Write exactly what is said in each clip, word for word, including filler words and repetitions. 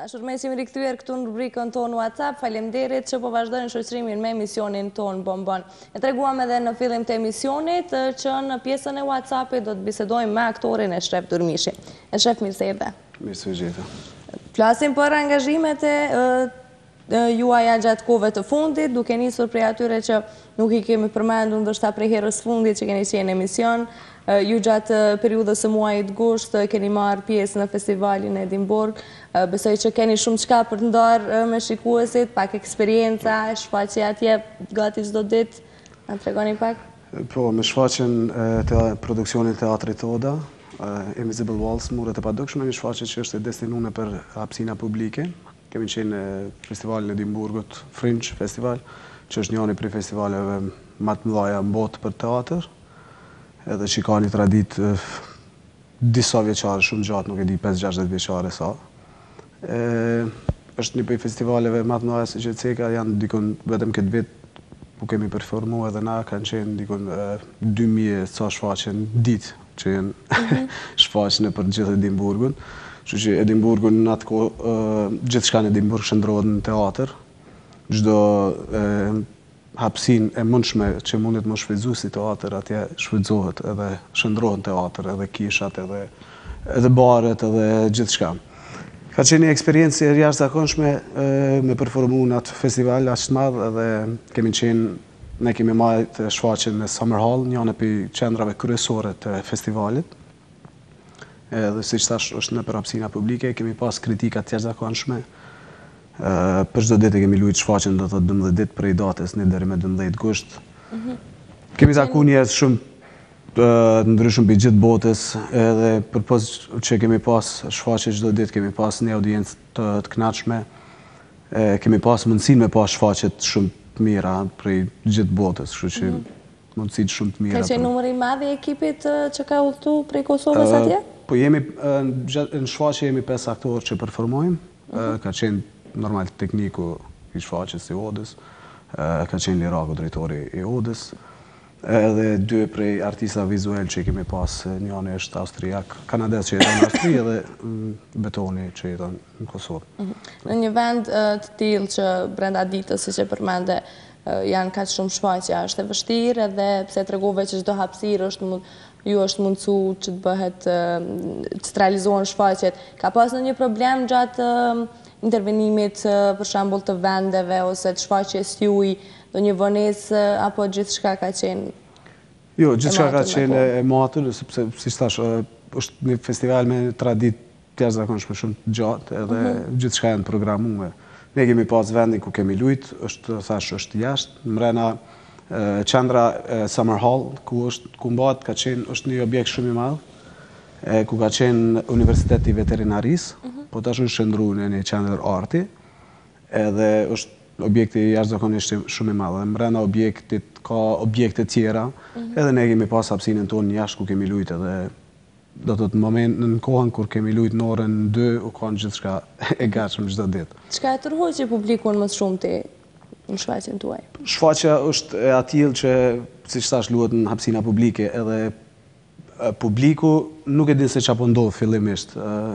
Dashur me që jemi rikthyer këtu në rubrikën tonë WhatsApp, faleminderit që po vazhdojnë shoqërimin me emisionin tonë Bonbon. E treguam edhe në fillim të emisionit që në pjesën e WhatsAppit do të bisedojmë me aktorin e Shref Durmishi. E Shref, mirë se erdhe. Mirë se gjeta. Flasim për angazhimet e juaja gjatë kohëve të fundit, duke nisur prej atyre që nuk i kemi përmendur ndoshta prej herës fundit që keni qenë në emision. Ju gjatë periudhës së muajit gusht keni marrë pjesë në festivalin e Edimburg. Besoj që keni shumë çka për të ndarë me shikuesit, pak eksperienca, shfaqje atje gati çdo ditë. Na tregoni pak? Po, me shfaqjen të produksionit teatrit Oda, Invisible Walls, muret e padukshme, një shfaqje që është e destinuar për hapësina publike. Kemi qenë në festivalin e Edimburgut, Fringe Festival, që është njëri prej festivaleve më të mëdha në botë për teatr. Edhe që ka një tradit disa vjeqare, shumë gjatë, nuk e di pesë gjashtëdhjetë vjeqare sa. është një prej festivaleve më të mëdha se që ceka janë dikun vetëm këtë vit ku kemi performu edhe na kanë qenë dikun dy mijë ca shfaqje në ditë që janë shfaqje në për gjithë Edimburgun. Kështu që Edimburgun në atë kohë gjithçka në Edimburg shndrohet në teatr. Çdo hapësin e mundshme që mundet më shfrytëzu si teatr, atje shfrytëzohet edhe shndrohet në teatr, edhe kishat, edhe, edhe baret, edhe gjithçka. Ka qenë një eksperiencë e jashtëzakonshme me performu në atë festival aq të madh, edhe kemi qenë, ne kemi marrë shfaqjen në Summer Hall, njëna prej qendrave kryesore të festivalit. Edhe siç thash, është në për hapësina publike, kemi pas kritika të jashtëzakonshme. Për çdo ditë kemi luajtur shfaqjen do të thotë dymbëdhjetë ditë prej datës një deri me dymbëdhjetë gusht. Kemi takuar njerëz shumë të ndryshëm për gjithë botës, edhe përpos që kemi pas shfaqje çdo ditë, kemi pas një audiencë të, të kënaqshme, kemi pas mundësinë me pas shfaqje shumë të mira prej gjithë botës, kështu që mundësitë shumë të mira. Ka qenë numri i madh i ekipit që ka udhëtuar prej Kosovës atje? Po jemi në shfaqje jemi pesë aktorë që performojmë, ka qenë normal tekniku i shfaqjes i Odës, ka qenë Liraku, drejtori i Odës, edhe dy prej artista vizual që kemi pas, njëri është austriak, kanadez që jeton në Austri, edhe Betoni që jeton në Kosovë. Në një vend të tillë që brenda ditës, siç e përmende, janë kaq shumë shfaqje, është e vështirë, edhe pse tregove që çdo hapësirë është mund ju është mundësu që të bëhet, të realizohen shfaqjet. Ka pas ndonjë problem gjatë intervenimit për shembull të vendeve ose të shfaqjes juaj, ndonjë vonesë apo gjithçka ka qenë? Jo, gjithçka ka qenë e matur, sepse siç thash, është një festival me traditë të jashtëzakonshme shumë të gjatë, edhe gjithçka janë programuar. Ne kemi pas vendin ku kemi luajt, është thash është jashtë, mrena qendra Summer Hall, ku është ku mbahet ka qenë është një objekt shumë i madh, ku ka qenë Universiteti i Veterinarisë, po tash është shndruar në një qendër arti, edhe është objekti jashtëzakonisht shumë i madh. Mbrenda objektit ka objekte tjera, edhe ne kemi pas hapësinën tonë jashtë ku kemi luajt, edhe do të thotë në moment në kohën kur kemi luajt në orën dy, u kanë gjithçka e gatshëm çdo ditë. Çka e tërhoqi publikun më shumë ti në shfaqjen tuaj? Shfaqja është e atill që, siç thash, luhet në hapësina publike, edhe publiku nuk e din se çfarë po ndodh fillimisht.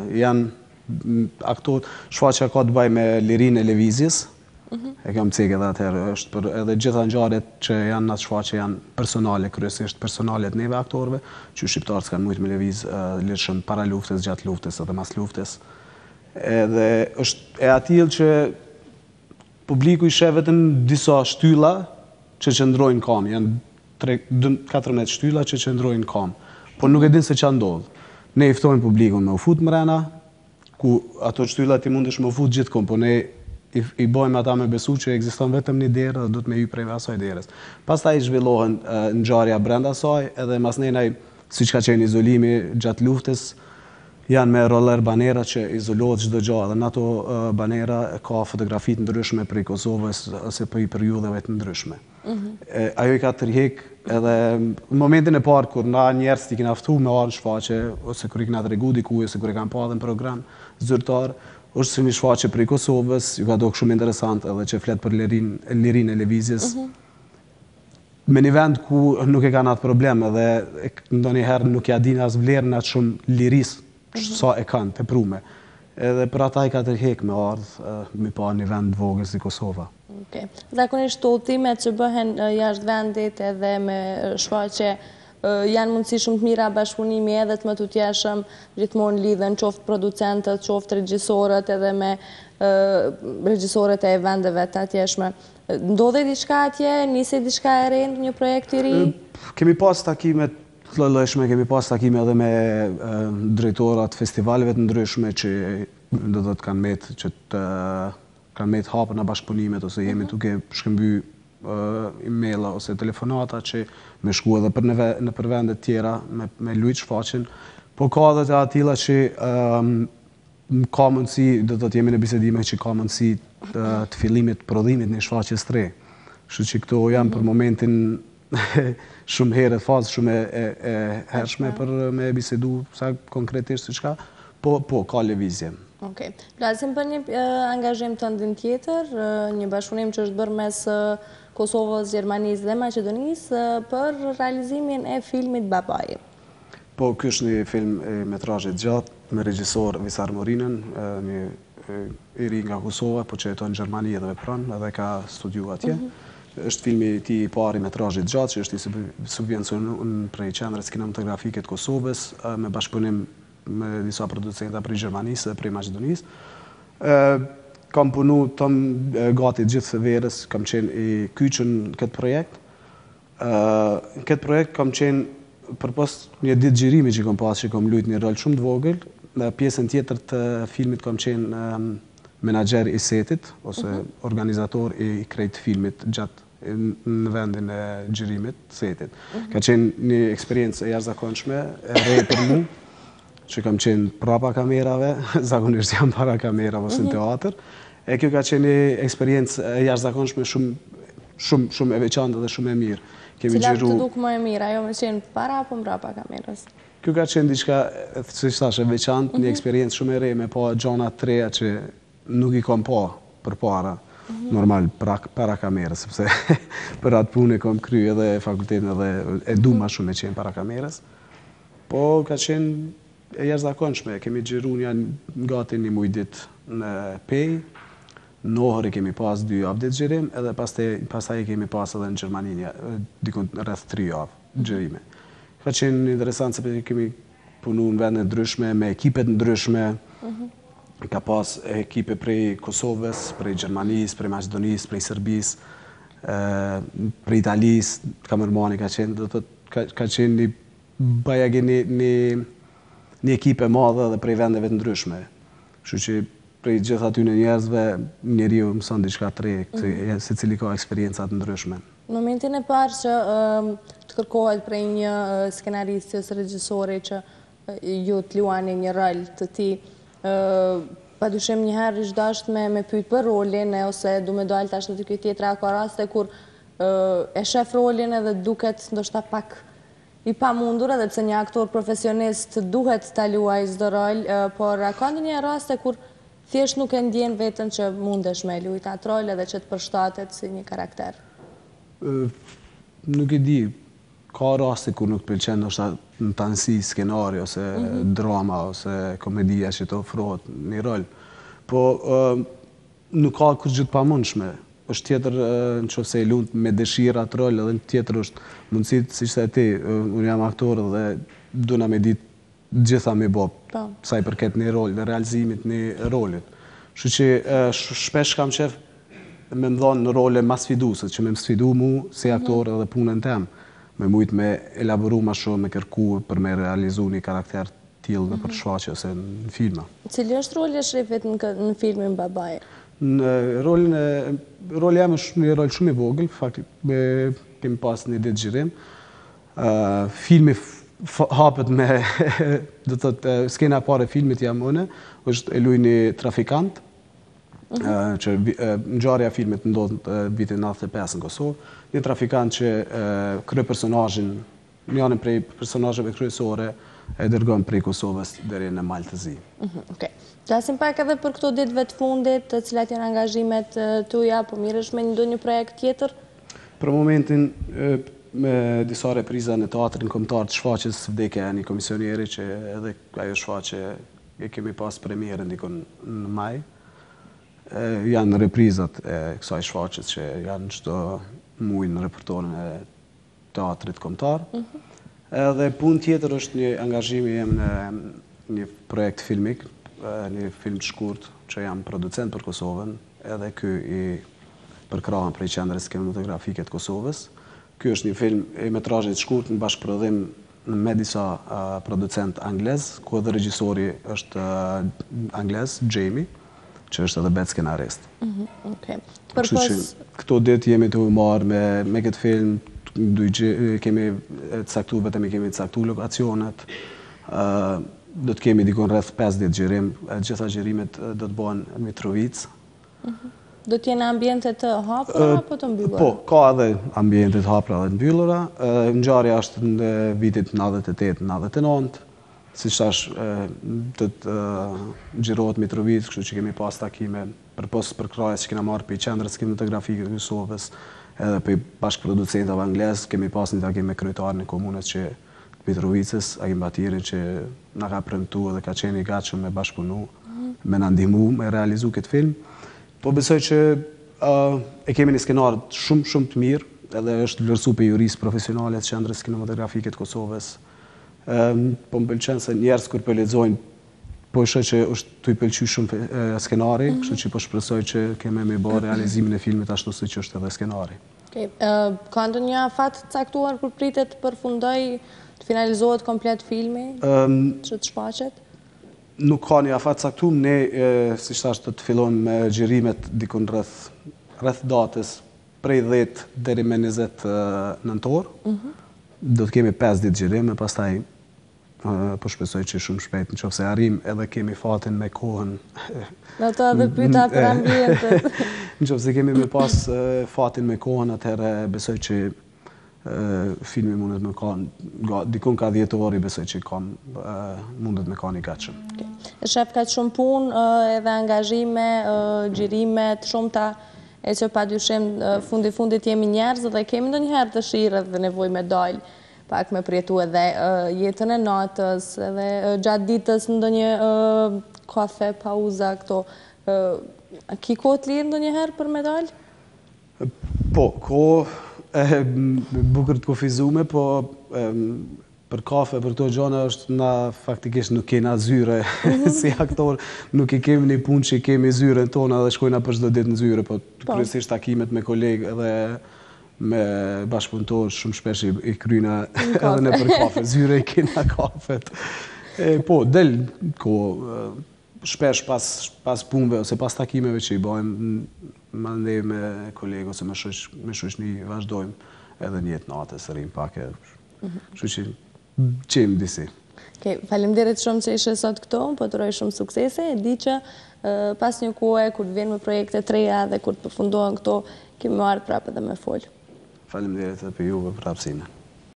Janë aktorë, shfaqja ka të bëjë me lirinë e lëvizjes. E kam cekë edhe atëherë, është për edhe gjitha ngjarjet që janë në atë shfaqje janë personale, kryesisht personale të neve aktorëve, që shqiptarët s'kanë mujtë me lëviz lirshëm para luftës, gjatë luftës edhe mas luftës. Edhe është e atill që publiku i sheh vetëm disa shtylla që qëndrojnë kam, janë katërmbëdhjetë shtylla që qëndrojnë kam, por nuk e din se çfarë ndodh. Ne i ftojmë publikun me u fut mrena, ku ato shtylla ti mundesh me u fut gjithkohë, po ne i bojmë ata me besu që ekziston vetëm një derë dhe do të me hy prej asaj derës. Pastaj zhvillohen ngjarja brenda saj, edhe mas nenaj, siç ka qenë izolimi gjatë luftës, janë me roller banera që izolohet çdo gjë, dhe në ato banera ka fotografi të ndryshme prej Kosovës ose prej periudhave të ndryshme. Ajo i ka tërheq edhe në momentin e parë kur na njerëz i kena ftuar me ardh shfaqje, ose kur i kena tregu dikujt, ose kur e kanë pa edhe në program zyrtar, është si një shfaqje prej Kosovës, ju ka dogë shumë interesant edhe që flet për lirinë e lëvizjes. Me një vend ku nuk e kanë atë problem edhe ndonjëherë nuk ja din as vlerën atë shumë lirisë sa e kanë teprume. edhe për ata i ka tërhek me ardhë, mi pa një vend vogël si Kosova. Zakonisht udhëtimet që bëhen jashtë vendit edhe me shfaqje janë mundësi shumë të mira bashkëpunimi edhe të më të tjeshëm, gjithmonë lidhen qoftë producentët, qoftë regjisorët edhe me regjisorët e vendeve të atjeshme. Ndodhe diçka atje, nisi diçka e rend, një projekt i ri? Kemi pas takimet të llojshme, kemi pas takime edhe me drejtorat festivaleve të ndryshme që do të kanë met që të kanë met hapën në bashkëpunimet ose jemi duke shkëmby e-maila ose telefonata që me shku edhe për në për vendet tjera me lujt shfaqjen, po ka edhe të atilla që ka mundësi, do të jemi në bisedime që ka mundësi të fillimit prodhimit në shfaqjes të re. Kështu që këto janë për momentin shumë herët fazë shumë e hershme për me bisedu sa konkretisht se çka, po po ka lëvizje. Okej. Flasim për një angazhim të ndin tjetër, një bashkëpunim që është bërë mes Kosovës, Gjermanisë dhe Maqedonisë për realizimin e filmit Babai. Po, ky është një film metrazhi gjatë me regjisor Visar Morinën, një i ri nga Kosova, po që jeton në Gjermani edhe vepron, edhe ka studiu atje. Është filmi i tij i parë i metrazhit gjatë, që është i subvencionuar prej Qendrës Kinematografike të Kosovës me bashkëpunim me disa producenta prej Gjermanisë dhe prej Maqedonisë. Kam punu tom gati gjithë verës, kam qenë i kyçën në këtë projekt. Në këtë projekt kam qenë përpos një ditë xhirimi që kam pas, që kam luajtur një rol shumë të vogël. Në pjesën tjetër të filmit kam qenë menaxher i setit ose organizator i krejt filmit gjatë në vendin e xhirimit të setit. Ka qenë një eksperiencë e jashtëzakonshme, e re për mua, që kam qenë prapa kamerave, zakonisht jam para kamerave ose në teatr. E kjo ka qenë një eksperiencë e jashtëzakonshme shumë shumë e veçantë dhe shumë e mirë. Cila të duk më e mirë, ajo me qenë para apo mbrapa kamerës? Kjo ka qenë diçka, siç thash, e veçantë, një eksperiencë shumë e re me pa gjona të reja që nuk i kam pa përpara. Normal para kamerës, sepse për atë punë kam kryer edhe fakultetin edhe e du më shumë me qenë para kamerës. Po ka qenë e jashtëzakonshme, kemi xhiruar janë gati një muj ditë në Pej, në Ohër kemi pas dy javë ditë xhirim, edhe pastaj kemi pas edhe në Gjermani dikun rreth tri javë xhirime. Ka qenë interesant sepse kemi punu në vende ndryshme, me ekipe të ndryshme. Ka pas ekipe prej Kosovës, prej Gjermanisë, prej Maqedonisë, prej Serbisë, prej Italisë, kamermani ka qenë, do të ka qenë një bajagi një ekipe madhe dhe prej vendeve të ndryshme. Kështu që prej gjithë aty në njerëzve, njeriu mëson diçka të re, secili ka eksperienca të ndryshme. Në momentin e parë që të kërkohet prej një skenaristi ose regjisori që ju të luani një rol të tij, padyshim një herë ish dasht me me pyet për rolin ose du me dalë tash të ky tjetra, ka raste kur e shef rolin edhe duket ndoshta pak i pamundur, edhe pse një aktor profesionist duhet ta luajë çdo rol, por ka ndonjë raste kur thjesht nuk e ndjen veten që mundesh me luajt atë rol edhe që të përshtatet si një karakter? Nuk e di, ka raste kur nuk pëlqen ndoshta në tansi skenari ose drama ose komedia që të ofrohet një rol. Po nuk ka kur gjithë pamundshme. Është tjetër nëse e lund me dëshirë atë rol, edhe tjetër është mundësit, siç e ti, unë jam aktor dhe duna me ditë gjitha me bo, sa i përket një rol, dhe realizimit një rolit. Kështu që shpesh kam qef me më dhonë në role ma sfiduese, që me më sfidu mu si aktor edhe punën tem, me mujtë me elaboru ma shumë, me kërku për me realizu një karakter tillë dhe për shfaqje ose në filma. Cili është roli e shrifit në filmin Babai? Në rolin e... Roli jam është një rol shumë i vogël, fakti kemi pas një ditë xhirim. Filmi hapet me, do të thotë, skena e parë e filmit jam unë, është e luaj një trafikant, që ngjarja e filmit ndodh në vitin nëntëdhjetë e pesë në Kosovë, një trafikant që krye personazhin, një anë prej personazheve kryesore, e dërgon prej Kosovës deri në Maltëzi. Okej. Flasim pak edhe për këto ditëve të fundit, të cilat janë angazhimet tuaja, po mirësh me ndonjë projekt tjetër? Për momentin, me disa repriza në teatrin kombëtar të shfaqjes Vdekja e një komisionieri, që edhe ajo shfaqje e kemi pas premierën dikon në maj. Janë reprizat e kësaj shfaqjes që janë çdo muaj në repertorin e teatrit kombëtar. Edhe punë tjetër është një angazhimi jem në një projekt filmik, një film të shkurt që jam producent për Kosovën, edhe ky i përkrahën prej qendrës kinematografike të Kosovës. Ky është një film i metrazhit të shkurt në bashkëprodhim me disa producent anglez, ku edhe regjisori është anglez, Jamie, që është edhe bet skenarist. Këto ditë jemi të marrë me, me këtë film, kemi caktu, vetëm i kemi caktu lokacionet, do të kemi dikon rreth pesëdhjetë xhirim, gjitha xhirimet do të bëhen në Mitrovic. Do të jenë ambiente të hapura apo të mbyllura? Po, ka edhe ambiente të hapura dhe të mbyllura. Ngjarja është në vitit nëntëdhjetë e tetë nëntëdhjetë e nëntë. Siç thash, do të xhirohet Mitrovic, kështu që kemi pas takime përpos përkrahjes që kena marrë për qendrës kinematografike të Kosovës, edhe për bashkëproducentëve anglez, kemi pas një takim me kryetarin e komunës që Mitrovicës, Agim Batirin, që na ka premtuar dhe ka qenë i gatshëm me bashkëpunu, me na ndihmu me realizu këtë film. Po besoj që e kemi një skenar shumë shumë të mirë, edhe është vlerësu për juristë profesionale të qendrës kinematografike të Kosovës. Po më pëlqen se njerëz kur po lexojnë, po e shoh që është të i pëlqy shumë skenari, kështu që po shpresoj që kemi me bërë realizimin e filmit ashtu siç është edhe skenari. Ka ndonjë afat caktuar kur pritet të përfundoj, të finalizohet komplet filmi, që të shfaqet? Nuk ka një afat caktuar, ne siç thash do të fillojmë me xhirimet dikon rreth rreth datës prej dhjetë deri me njëzet nëntor. Do të kemi pesë ditë xhirime, pastaj po shpresoj që shumë shpejt nëse arrim edhe kemi fatin me kohën. Do të edhe pyeta për ambientet. Nëse kemi me pas fatin me kohën, atëherë besoj që filmi mundet me kanë, dikun ka dhjetë orë, besoj që kam, mundet me kanë i gatshëm. E shef ka shumë punë, edhe angazhime, xhirimet, shumëta, e që pa dyshim fundi-fundit jemi njerëz dhe kemi ndonjëherë dëshirë dhe nevojë me dalë, pak me përjetu edhe jetën e natës, edhe gjatë ditës ndonjë kafe, pauza, këto. Ki kohë të lirë ndonjëherë për me dalë? Po, kohë bukur të kufizume, po për kafe, për këto gjona është na faktikisht nuk kena zyre si aktor, nuk i kemi një punë që i kemi zyren tona dhe shkojna për çdo ditë në zyre, po kryesisht takimet me kolegë edhe me bashkëpunëtorë shumë shpesh i kryna edhe në për kafe, zyre i kena kafet. Po, del ko, shpesh pas punëve ose pas takimeve që i bajmë, mandej me kolegë ose me shoqni vazhdojmë edhe një jetë natës, rrim pak e kështu që qemë disi. Faleminderit shumë që ishe sot këto, po të uroj shumë suksese, e di që pas një kohë kur të vjen me projekte të reja dhe kur të përfundohen këto, kemi marrë prapë edhe me folë. Faleminderit edhe për juve për hapësinë.